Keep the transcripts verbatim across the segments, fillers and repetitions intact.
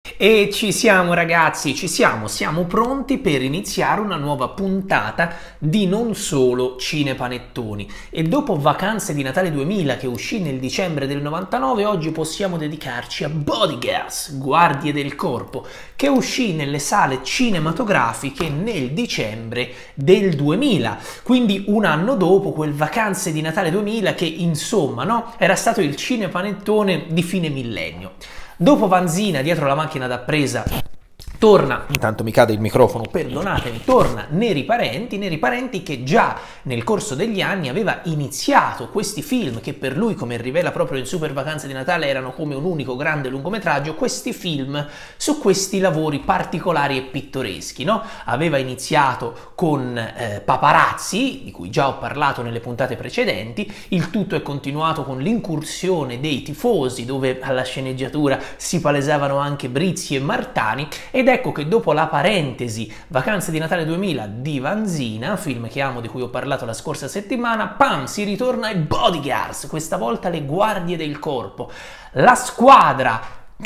E ci siamo ragazzi, ci siamo, siamo pronti per iniziare una nuova puntata di Non Solo Cinepanettoni. E dopo Vacanze di Natale duemila che uscì nel dicembre del novantanove, oggi possiamo dedicarci a Bodyguards, Guardie del Corpo, che uscì nelle sale cinematografiche nel dicembre del duemila, quindi un anno dopo quel Vacanze di Natale duemila che insomma, no, era stato il cinepanettone di fine millennio. Dopo Vanzina, dietro la macchina da presa, torna, intanto mi cade il microfono, perdonatemi, torna Neri Parenti, Neri Parenti che già nel corso degli anni aveva iniziato questi film che per lui, come rivela proprio in Super Vacanze di Natale, erano come un unico grande lungometraggio, questi film su questi lavori particolari e pittoreschi, no? Aveva iniziato con eh, Paparazzi, di cui già ho parlato nelle puntate precedenti, il tutto è continuato con l'incursione dei tifosi, dove alla sceneggiatura si palesavano anche Brizzi e Martani, ed ecco che dopo la parentesi Vacanze di Natale duemila di Vanzina, film che amo di cui ho parlato la scorsa settimana, pam, si ritorna ai Bodyguards, questa volta le guardie del corpo. La squadra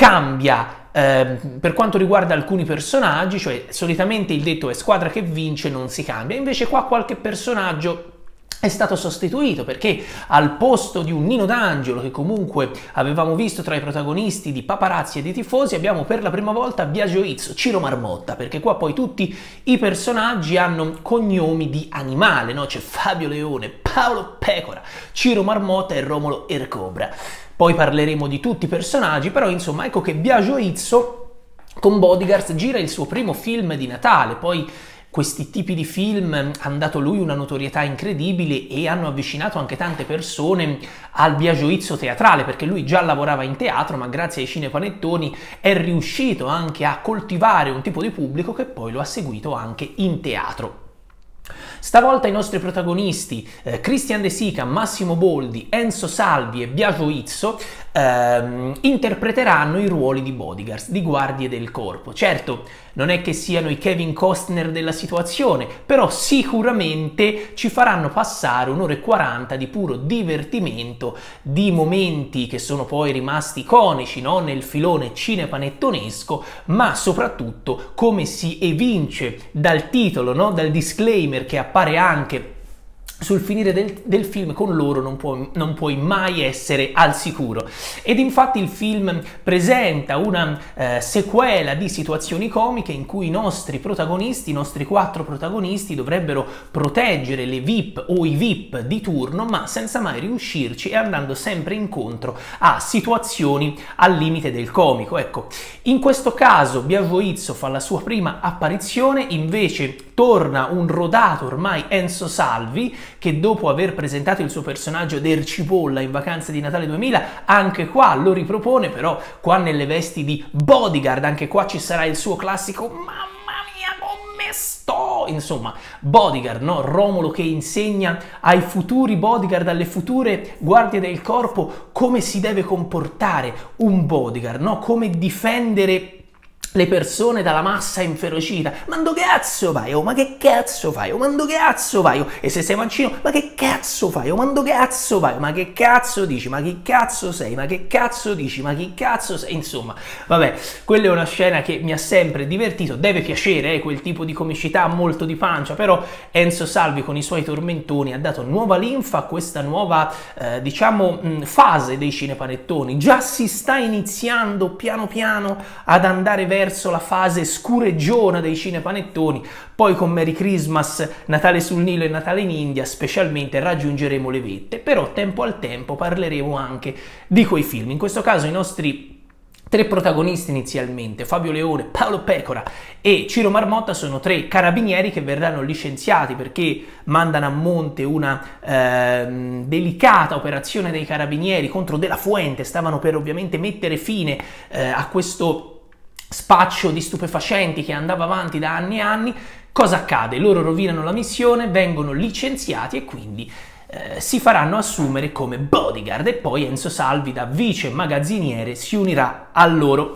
cambia eh, per quanto riguarda alcuni personaggi, cioè solitamente il detto è squadra che vince non si cambia, invece qua qualche personaggio è stato sostituito, perché al posto di un Nino D'Angelo che comunque avevamo visto tra i protagonisti di Paparazzi e di Tifosi, abbiamo per la prima volta Biagio Izzo, Ciro Marmotta, perché qua poi tutti i personaggi hanno cognomi di animale, no? C'è Fabio Leone, Paolo Pecora, Ciro Marmotta e Romolo Ercobra. Poi parleremo di tutti i personaggi, però insomma ecco che Biagio Izzo con Bodyguards gira il suo primo film di Natale, poi questi tipi di film hanno dato lui una notorietà incredibile e hanno avvicinato anche tante persone al Biagio Izzo teatrale, perché lui già lavorava in teatro, ma grazie ai cinepanettoni è riuscito anche a coltivare un tipo di pubblico che poi lo ha seguito anche in teatro. Stavolta i nostri protagonisti, eh, Christian De Sica, Massimo Boldi, Enzo Salvi e Biagio Izzo, ehm, interpreteranno i ruoli di Bodyguards, di guardie del corpo. Certo, non è che siano i Kevin Costner della situazione, però sicuramente ci faranno passare un'ora e quaranta di puro divertimento, di momenti che sono poi rimasti iconici, no? Nel filone cinepanettonesco, ma soprattutto, come si evince dal titolo, no? Dal disclaimer che appare anche sul finire del, del film, con loro non, può, non puoi mai essere al sicuro. Ed infatti il film presenta una eh, sequela di situazioni comiche in cui i nostri protagonisti, i nostri quattro protagonisti dovrebbero proteggere le V I P o i V I P di turno, ma senza mai riuscirci e andando sempre incontro a situazioni al limite del comico. Ecco, in questo caso Biagio Izzo fa la sua prima apparizione, invece torna un rodato ormai Enzo Salvi, che dopo aver presentato il suo personaggio d'Ercipolla in Vacanze di Natale duemila, anche qua lo ripropone, però qua nelle vesti di bodyguard, anche qua ci sarà il suo classico "mamma mia come sto", insomma, bodyguard, no? Romolo che insegna ai futuri bodyguard, alle future guardie del corpo, come si deve comportare un bodyguard, no? Come difendere le persone dalla massa inferocita. Ma dove cazzo vai? Oh, ma che cazzo fai? Oh, ma dove cazzo vai? Oh, e se sei mancino, ma che cazzo fai? Oh, ma dove cazzo vai? Ma che cazzo dici? Ma chi cazzo sei? Ma che cazzo dici? Ma chi cazzo sei? Insomma, vabbè, quella è una scena che mi ha sempre divertito, deve piacere, eh, quel tipo di comicità molto di pancia, però Enzo Salvi con i suoi tormentoni ha dato nuova linfa a questa nuova, eh, diciamo, mh, fase dei cinepanettoni. Già si sta iniziando piano piano ad andare verso verso la fase scureggiona dei cinepanettoni, poi con Merry Christmas, Natale sul Nilo e Natale in India specialmente raggiungeremo le vette, però tempo al tempo parleremo anche di quei film. In questo caso i nostri tre protagonisti inizialmente, Fabio Leone, Paolo Pecora e Ciro Marmotta, sono tre carabinieri che verranno licenziati perché mandano a monte una eh, delicata operazione dei carabinieri contro De La Fuente, stavano per ovviamente mettere fine eh, a questo spaccio di stupefacenti che andava avanti da anni e anni. Cosa accade? Loro rovinano la missione, vengono licenziati e quindi eh, si faranno assumere come bodyguard, e poi Enzo Salvi da vice magazziniere si unirà a loro.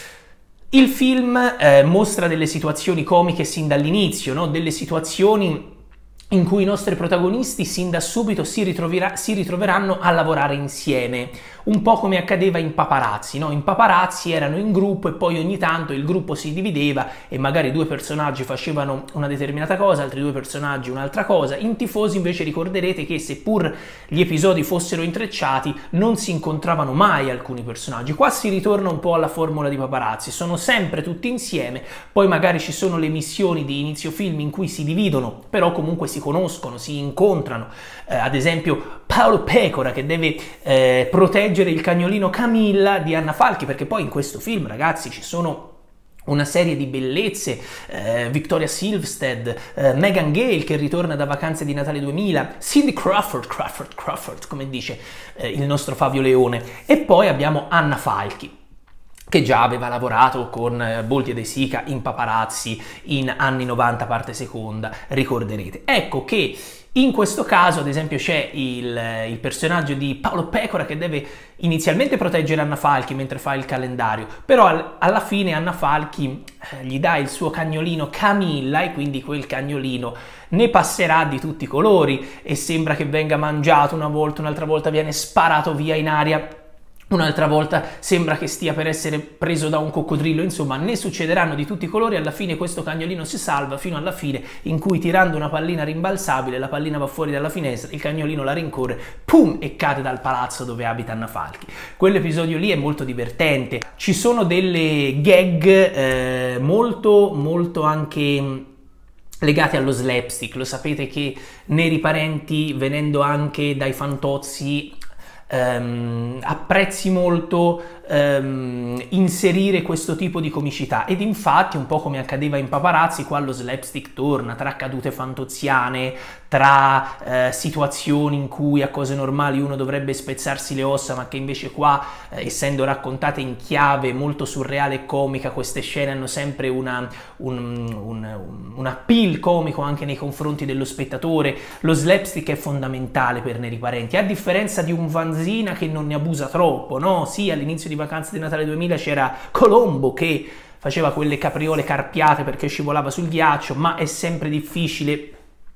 Il film eh, mostra delle situazioni comiche sin dall'inizio, no? Delle situazioni in cui i nostri protagonisti sin da subito si, si ritroveranno a lavorare insieme, un po' come accadeva in Paparazzi, no? In Paparazzi erano in gruppo e poi ogni tanto il gruppo si divideva e magari due personaggi facevano una determinata cosa, altri due personaggi un'altra cosa. In Tifosi invece ricorderete che seppur gli episodi fossero intrecciati non si incontravano mai alcuni personaggi. Qua si ritorna un po' alla formula di Paparazzi, sono sempre tutti insieme, poi magari ci sono le missioni di inizio film in cui si dividono, però comunque si conoscono, si incontrano, eh, ad esempio Paolo Pecora che deve eh, proteggere il cagnolino Camilla di Anna Falchi, perché poi in questo film, ragazzi, ci sono una serie di bellezze, eh, Victoria Silvstedt, eh, Megan Gale che ritorna da Vacanze di Natale duemila, Cindy Crawford, Crawford, Crawford, come dice eh, il nostro Fabio Leone, e poi abbiamo Anna Falchi, che già aveva lavorato con eh, Boldi e De Sica in Paparazzi in Anni novanta parte seconda, ricorderete. Ecco che in questo caso, ad esempio, c'è il, il personaggio di Paolo Pecora che deve inizialmente proteggere Anna Falchi mentre fa il calendario, però al, alla fine Anna Falchi eh, gli dà il suo cagnolino Camilla e quindi quel cagnolino ne passerà di tutti i colori e sembra che venga mangiato una volta, un'altra volta viene sparato via in aria, un'altra volta sembra che stia per essere preso da un coccodrillo, insomma ne succederanno di tutti i colori. Alla fine questo cagnolino si salva fino alla fine in cui, tirando una pallina rimbalzabile, la pallina va fuori dalla finestra, il cagnolino la rincorre, pum, e cade dal palazzo dove abita Anna Falchi. Quell'episodio lì è molto divertente, ci sono delle gag eh, molto molto anche legate allo slapstick. Lo sapete che Neri Parenti, venendo anche dai Fantozzi, Um, apprezzi molto um, inserire questo tipo di comicità, ed infatti, un po' come accadeva in Paparazzi, qua lo slapstick torna tra cadute fantoziane, tra uh, situazioni in cui a cose normali uno dovrebbe spezzarsi le ossa, ma che invece qua, uh, essendo raccontate in chiave molto surreale e comica, queste scene hanno sempre una, un, un, un appeal comico anche nei confronti dello spettatore. Lo slapstick è fondamentale per Neri Parenti, a differenza di un Vanzina che non ne abusa troppo, no? Sì, all'inizio di Vacanze di Natale duemila c'era Colombo che faceva quelle capriole carpiate perché scivolava sul ghiaccio, ma è sempre difficile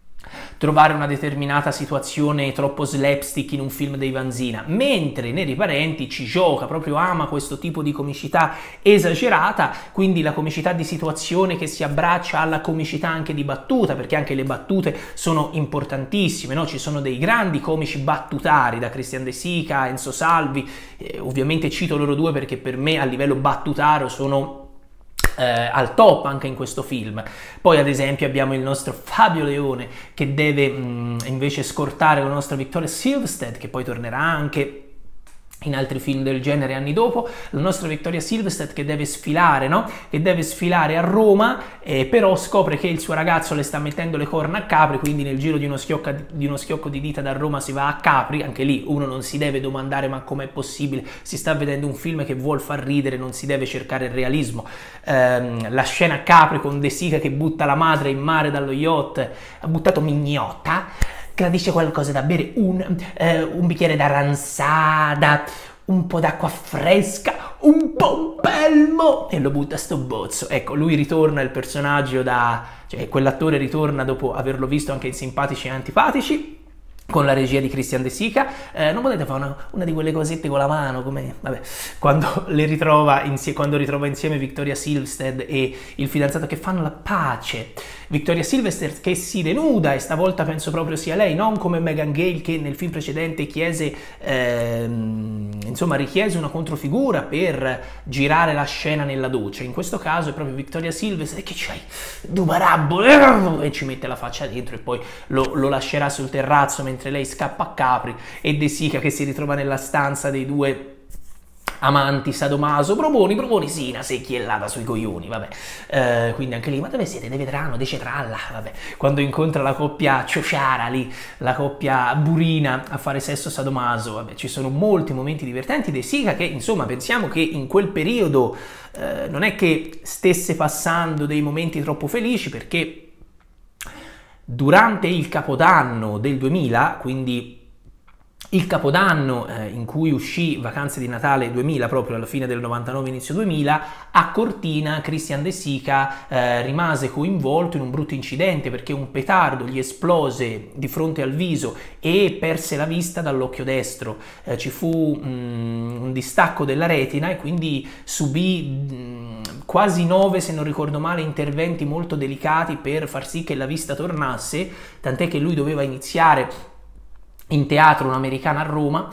trovare una determinata situazione troppo slapstick in un film dei Vanzina, mentre Neri Parenti ci gioca, proprio ama questo tipo di comicità esagerata, quindi la comicità di situazione che si abbraccia alla comicità anche di battuta, perché anche le battute sono importantissime, no? Ci sono dei grandi comici battutari, da Christian De Sica, Enzo Salvi, eh, ovviamente cito loro due perché per me a livello battutaro sono Eh, al top anche in questo film. Poi ad esempio abbiamo il nostro Fabio Leone che deve mh, invece scortare la nostra Victoria Silvstedt, che poi tornerà anche in altri film del genere anni dopo, la nostra Victoria Silvstedt che deve sfilare, no? Che deve sfilare a Roma, eh, però scopre che il suo ragazzo le sta mettendo le corna a Capri, quindi nel giro di uno, schiocca, di uno schiocco di dita da Roma si va a Capri. Anche lì uno non si deve domandare ma com'è possibile, si sta vedendo un film che vuol far ridere, non si deve cercare il realismo. Ehm, la scena a Capri con De Sica che butta la madre in mare dallo yacht, ha buttato mignotta, gradisce qualcosa da bere, un, eh, un bicchiere d'aranzada, un po' d'acqua fresca, un pompelmo, e lo butta a sto bozzo. Ecco, lui ritorna, il personaggio da... cioè quell'attore ritorna dopo averlo visto anche in Simpatici e Antipatici, con la regia di Christian De Sica. Eh, non potete fare una, una di quelle cosette con la mano, come vabbè, quando le ritrova insieme, quando ritrova insieme Victoria Silvstedt e il fidanzato che fanno la pace. Victoria Silvstedt che si denuda, e stavolta penso proprio sia lei, non come Megan Gale che nel film precedente chiese, ehm, insomma richiese una controfigura per girare la scena nella doccia. In questo caso è proprio Victoria Silvstedt che c'hai dubarabbo e ci mette la faccia dentro e poi lo, lo lascerà sul terrazzo mentre lei scappa a Capri, e De Sica che si ritrova nella stanza dei due amanti sadomaso, proponi, proponi, sì, una secchiellata sui coglioni, vabbè, eh, quindi anche lì, ma dove siete? De Vetrano, De Cetralla, vabbè, quando incontra la coppia ciociara lì, la coppia burina a fare sesso sadomaso, vabbè, ci sono molti momenti divertenti. De Sica che, insomma, pensiamo che in quel periodo eh, non è che stesse passando dei momenti troppo felici, perché durante il Capodanno del duemila, quindi Il Capodanno, eh, in cui uscì Vacanze di Natale duemila, proprio alla fine del novantanove, inizio duemila, a Cortina Christian De Sica eh, rimase coinvolto in un brutto incidente perché un petardo gli esplose di fronte al viso e perse la vista dall'occhio destro. Eh, ci fu mm, un distacco della retina e quindi subì mm, quasi nove, se non ricordo male, interventi molto delicati per far sì che la vista tornasse, tant'è che lui doveva iniziare in teatro un'americana a Roma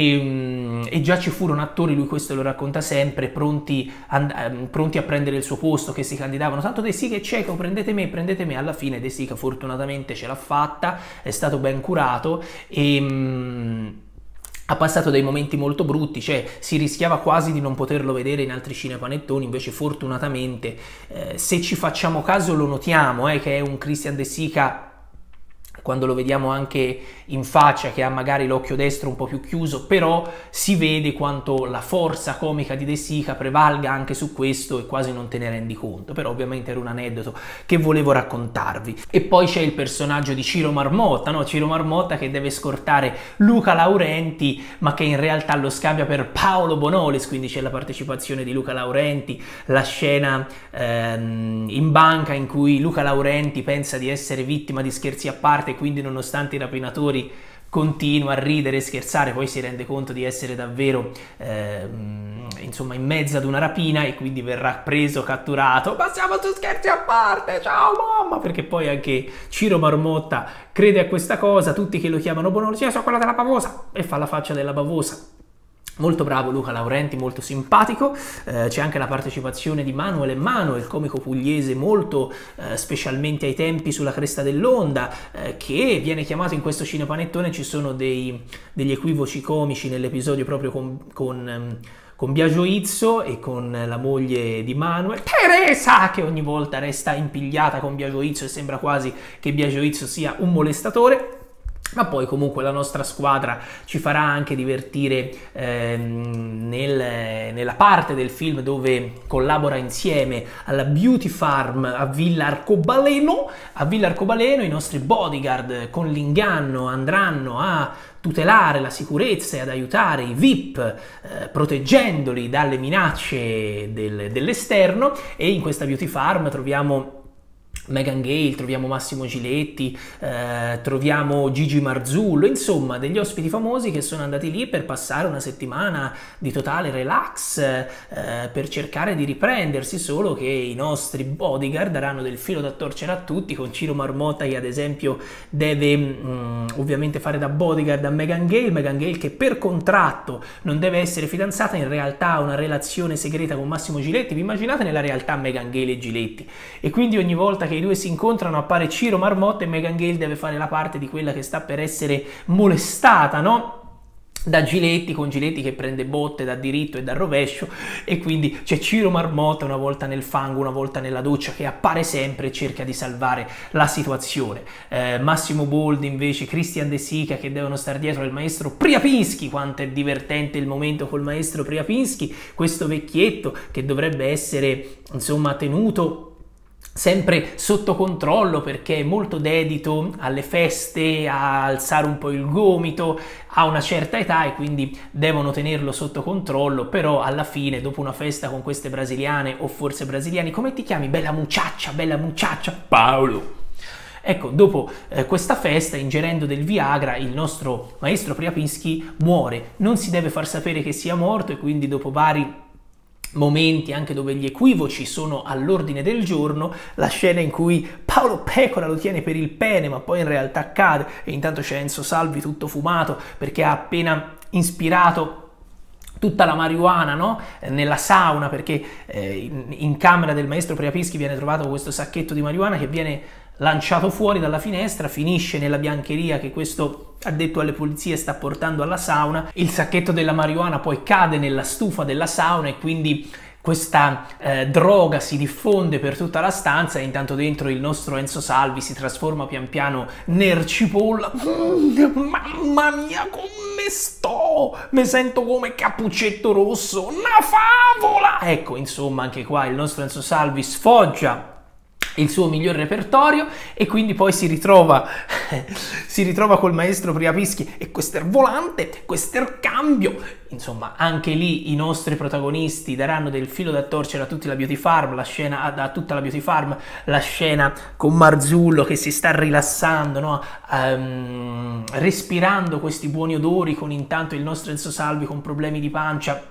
e, e già ci furono attori, lui questo lo racconta sempre, pronti a, pronti a prendere il suo posto, che si candidavano, tanto De Sica è cieco, prendete me, prendete me. Alla fine De Sica fortunatamente ce l'ha fatta, è stato ben curato e mh, ha passato dei momenti molto brutti, cioè si rischiava quasi di non poterlo vedere in altri cinepanettoni, invece fortunatamente, eh, se ci facciamo caso lo notiamo, eh, che è un Christian De Sica, quando lo vediamo anche in faccia, che ha magari l'occhio destro un po' più chiuso, però si vede quanto la forza comica di De Sica prevalga anche su questo e quasi non te ne rendi conto, però ovviamente era un aneddoto che volevo raccontarvi. E poi c'è il personaggio di Ciro Marmotta, no? Ciro Marmotta che deve scortare Luca Laurenti, ma che in realtà lo scambia per Paolo Bonolis, quindi c'è la partecipazione di Luca Laurenti, la scena ehm, in banca in cui Luca Laurenti pensa di essere vittima di scherzi a parte, quindi nonostante i rapinatori continua a ridere e scherzare, poi si rende conto di essere davvero eh, insomma in mezzo ad una rapina e quindi verrà preso, catturato. Ma siamo tu scherzi a parte, ciao mamma, perché poi anche Ciro Marmotta crede a questa cosa, tutti che lo chiamano Bonolis, io sono quella della bavosa, e fa la faccia della bavosa. Molto bravo Luca Laurenti, molto simpatico. Eh, c'è anche la partecipazione di Manuel Mano, il comico pugliese molto eh, specialmente ai tempi sulla cresta dell'onda, eh, che viene chiamato in questo cinepanettone. Ci sono dei, degli equivoci comici nell'episodio proprio con, con, ehm, con Biagio Izzo e con la moglie di Manuel, Teresa, che ogni volta resta impigliata con Biagio Izzo e sembra quasi che Biagio Izzo sia un molestatore. Ma poi comunque la nostra squadra ci farà anche divertire ehm, nel, nella parte del film dove collabora insieme alla Beauty Farm a Villa Arcobaleno. A Villa Arcobaleno i nostri bodyguard con l'inganno andranno a tutelare la sicurezza e ad aiutare i V I P eh, proteggendoli dalle minacce del, dell'esterno, e in questa Beauty Farm troviamo Meghan Gale, troviamo Massimo Giletti, eh, troviamo Gigi Marzullo, insomma degli ospiti famosi che sono andati lì per passare una settimana di totale relax, eh, per cercare di riprendersi, solo che i nostri bodyguard daranno del filo da torcere a tutti, con Ciro Marmotta che ad esempio deve mh, ovviamente fare da bodyguard a Meghan Gale, Meghan Gale che per contratto non deve essere fidanzata, in realtà ha una relazione segreta con Massimo Giletti. Vi immaginate nella realtà Meghan Gale e Giletti? E quindi ogni volta che i due si incontrano appare Ciro Marmotta e Meghan Gale deve fare la parte di quella che sta per essere molestata, no? Da Giletti, con Giletti che prende botte da diritto e da rovescio, e quindi c'è Ciro Marmotta una volta nel fango, una volta nella doccia, che appare sempre e cerca di salvare la situazione. Eh, Massimo Boldi invece, Christian De Sica che devono stare dietro il maestro Priapinski. Quanto è divertente il momento col maestro Priapinski, questo vecchietto che dovrebbe essere insomma tenuto sempre sotto controllo perché è molto dedito alle feste, a alzare un po' il gomito, ha una certa età e quindi devono tenerlo sotto controllo, però alla fine dopo una festa con queste brasiliane, o forse brasiliani, come ti chiami? Bella mucciaccia, bella mucciaccia, Paolo. Ecco, dopo eh, questa festa, ingerendo del Viagra, il nostro maestro Priapinski muore. Non si deve far sapere che sia morto, e quindi dopo vari momenti anche dove gli equivoci sono all'ordine del giorno, la scena in cui Paolo Pecora lo tiene per il pene ma poi in realtà cade, e intanto c'è Enzo Salvi tutto fumato perché ha appena ispirato tutta la marijuana, no? Nella sauna, perché eh, in, in camera del maestro Priapinski viene trovato questo sacchetto di marijuana che viene lanciato fuori dalla finestra, finisce nella biancheria che questo addetto alle pulizie sta portando alla sauna. Il sacchetto della marijuana poi cade nella stufa della sauna e quindi questa eh, droga si diffonde per tutta la stanza, e intanto dentro il nostro Enzo Salvi si trasforma pian piano nel cipolla. Mm, mamma mia come sto! Mi sento come Cappuccetto Rosso, una favola! Ecco, insomma, anche qua il nostro Enzo Salvi sfoggia il suo miglior repertorio, e quindi poi si ritrova si ritrova col maestro Priapischi e quester volante, quester cambio. Insomma, anche lì i nostri protagonisti daranno del filo da torcere a tutta la Beauty Farm, la scena a tutta la Beauty Farm, la scena con Marzullo che si sta rilassando, no? um, respirando questi buoni odori, con intanto il nostro Enzo Salvi con problemi di pancia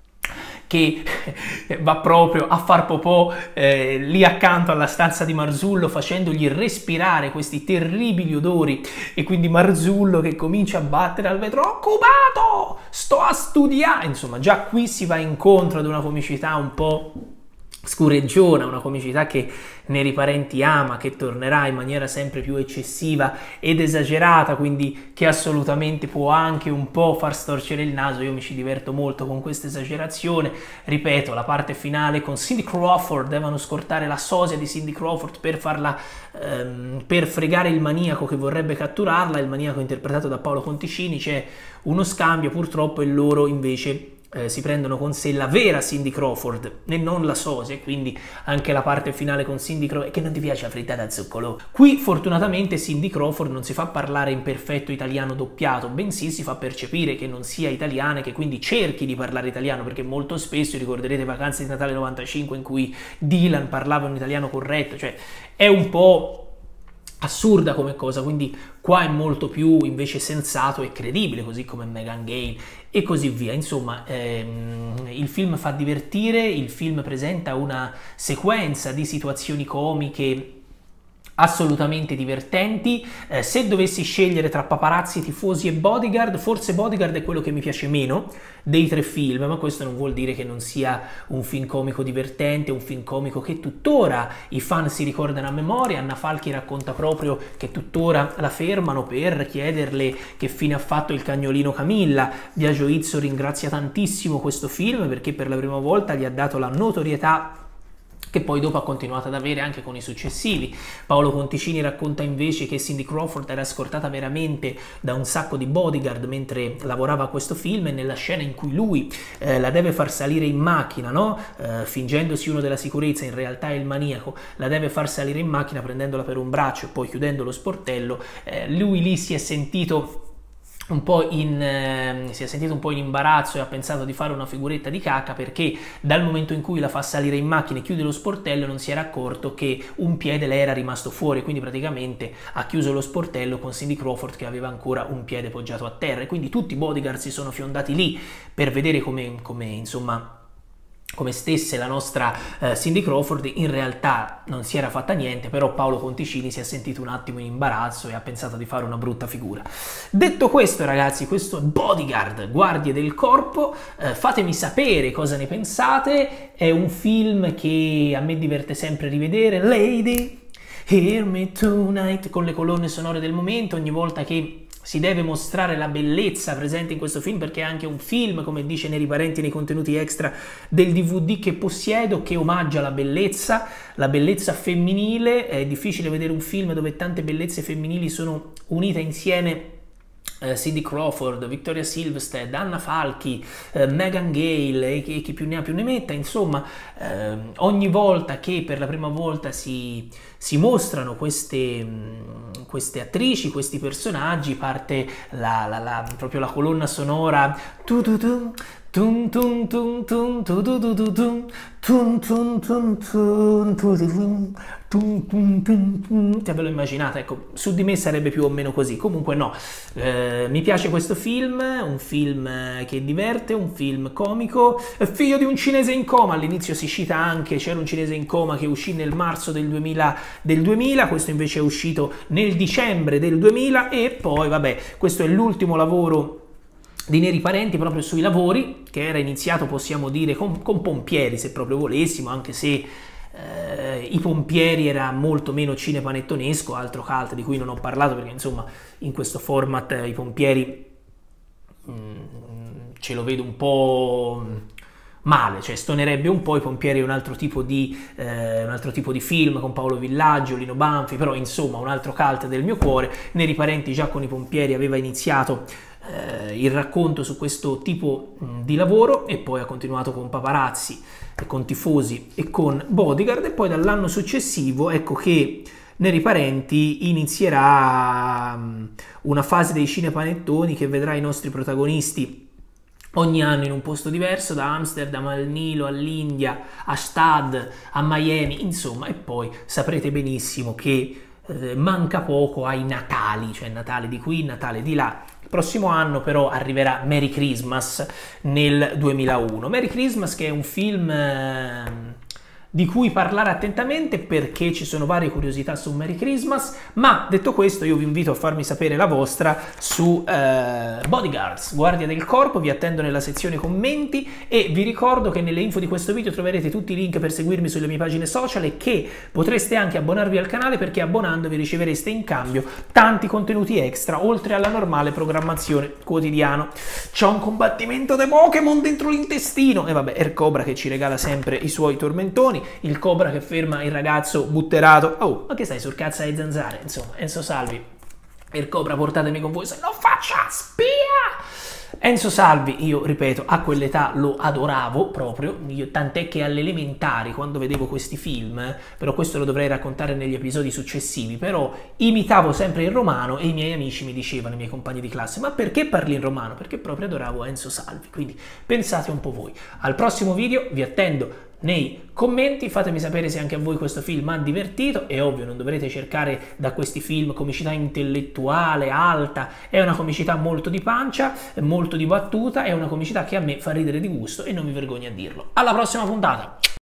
che va proprio a far popò eh, lì accanto alla stanza di Marzullo, facendogli respirare questi terribili odori, e quindi Marzullo che comincia a battere al vetro: occupato, sto a studiare. Insomma, già qui si va incontro ad una comicità un po' scureggiona, una comicità che Neri Parenti ama, che tornerà in maniera sempre più eccessiva ed esagerata, quindi che assolutamente può anche un po' far storcere il naso. Io mi ci diverto molto con questa esagerazione. Ripeto, la parte finale con Cindy Crawford, devono scortare la sosia di Cindy Crawford per farla ehm, per fregare il maniaco che vorrebbe catturarla, il maniaco interpretato da Paolo Conticini. C'è uno scambio purtroppo e loro invece Eh, si prendono con sé la vera Cindy Crawford e non la sosia, e quindi anche la parte finale con Cindy Crawford, che non ti piace la frittata al zuccholo. Qui fortunatamente Cindy Crawford non si fa parlare in perfetto italiano doppiato, bensì si fa percepire che non sia italiana e che quindi cerchi di parlare italiano, perché molto spesso ricorderete Vacanze di Natale novantacinque in cui Dylan parlava un italiano corretto, cioè è un po' assurda come cosa, quindi qua è molto più invece sensato e credibile, così come Megan Gale e così via. Insomma, ehm, il film fa divertire, il film presenta una sequenza di situazioni comiche assolutamente divertenti. Eh, se dovessi scegliere tra Paparazzi, Tifosi e Bodyguard, forse Bodyguard è quello che mi piace meno dei tre film, ma questo non vuol dire che non sia un film comico divertente, un film comico che tuttora i fan si ricordano a memoria. Anna Falchi racconta proprio che tuttora la fermano per chiederle che fine ha fatto il cagnolino Camilla. Biagio Izzo ringrazia tantissimo questo film perché per la prima volta gli ha dato la notorietà che poi dopo ha continuato ad avere anche con i successivi. Paolo Conticini racconta invece che Cindy Crawford era scortata veramente da un sacco di bodyguard mentre lavorava a questo film, e nella scena in cui lui eh, la deve far salire in macchina, no? eh, fingendosi uno della sicurezza, in realtà è il maniaco, la deve far salire in macchina prendendola per un braccio e poi chiudendo lo sportello, eh, lui lì si è sentito un po' in eh, si è sentito un po' in imbarazzo e ha pensato di fare una figuretta di cacca, perché dal momento in cui la fa salire in macchina e chiude lo sportello non si era accorto che un piede le era rimasto fuori, quindi praticamente ha chiuso lo sportello con Cindy Crawford che aveva ancora un piede poggiato a terra, e quindi tutti i bodyguard si sono fiondati lì per vedere come, come insomma come stesse la nostra eh, Cindy Crawford. In realtà non si era fatta niente, però Paolo Conticini si è sentito un attimo in imbarazzo e ha pensato di fare una brutta figura. Detto questo, ragazzi, questo è Bodyguard, Guardie del Corpo. Eh, fatemi sapere cosa ne pensate. È un film che a me diverte sempre rivedere. Lady, hear me tonight, con le colonne sonore del momento, ogni volta che si deve mostrare la bellezza presente in questo film, perché è anche un film, come dice Neri Parenti nei contenuti extra del D V D che possiedo, che omaggia la bellezza, la bellezza femminile. È difficile vedere un film dove tante bellezze femminili sono unite insieme. Uh, Cindy Crawford, Victoria Silvstedt, Anna Falchi, uh, Megan Gale e chi, chi più ne ha più ne metta. Insomma, uh, ogni volta che per la prima volta si, si mostrano queste, mh, queste attrici, questi personaggi, parte la, la, la, proprio la colonna sonora tu tu tu, tum tum tum tum tu tu tu tu tum tum tum tum tum tu tu tum tum tum tum tum. Te ve lo immaginate? Ecco, su di me sarebbe più o meno così. Comunque no, eh, mi piace questo film, un film che diverte, un film comico, figlio di un cinese in coma. All'inizio si cita anche, c'era un cinese in coma che uscì nel marzo del duemila, del duemila, questo invece è uscito nel dicembre del duemila, e poi vabbè, questo è l'ultimo lavoro di Neri Parenti proprio sui lavori, che era iniziato, possiamo dire, con, con Pompieri, se proprio volessimo, anche se eh, i Pompieri era molto meno cinepanettonesco, altro cult di cui non ho parlato perché insomma in questo format eh, i Pompieri mh, ce lo vedo un po' male, cioè stonerebbe un po'. I Pompieri è un altro tipo di, eh, un altro tipo di film con Paolo Villaggio, Lino Banfi, però insomma un altro cult del mio cuore. Neri Parenti già con i Pompieri aveva iniziato eh, il racconto su questo tipo mh, di lavoro, e poi ha continuato con Paparazzi, e con Tifosi e con Bodyguard, e poi dall'anno successivo ecco che Neri Parenti inizierà mh, una fase dei cinepanettoni che vedrà i nostri protagonisti ogni anno in un posto diverso, da Amsterdam al Nilo, all'India, a Stad, a Miami, insomma, e poi saprete benissimo che eh, manca poco ai Natali, cioè Natale di qui, Natale di là. Il prossimo anno però arriverà Merry Christmas nel duemilauno. Merry Christmas, che è un film eh, di cui parlare attentamente perché ci sono varie curiosità su Merry Christmas, ma detto questo io vi invito a farmi sapere la vostra su eh, Bodyguards, Guardia del Corpo. Vi attendo nella sezione commenti e vi ricordo che nelle info di questo video troverete tutti i link per seguirmi sulle mie pagine social e che potreste anche abbonarvi al canale, perché abbonandovi ricevereste in cambio tanti contenuti extra oltre alla normale programmazione quotidiana. C'è un combattimento dei Pokémon dentro l'intestino e vabbè, Ercobra che ci regala sempre i suoi tormentoni, il Cobra che ferma il ragazzo butterato. Oh, ma che stai sul cazzo alle zanzare? Insomma, Enzo Salvi, il Cobra portatemi con voi, se no faccia spia! Enzo Salvi, io ripeto, a quell'età lo adoravo proprio, io, tant'è che alle elementari, quando vedevo questi film, però questo lo dovrei raccontare negli episodi successivi, però imitavo sempre il romano e i miei amici mi dicevano, i miei compagni di classe, ma perché parli in romano? Perché proprio adoravo Enzo Salvi, quindi pensate un po' voi. Al prossimo video vi attendo nei commenti, fatemi sapere se anche a voi questo film ha divertito. È ovvio, non dovrete cercare da questi film comicità intellettuale alta, è una comicità molto di pancia, molto di battuta, è una comicità che a me fa ridere di gusto e non mi vergogno a dirlo. Alla prossima puntata!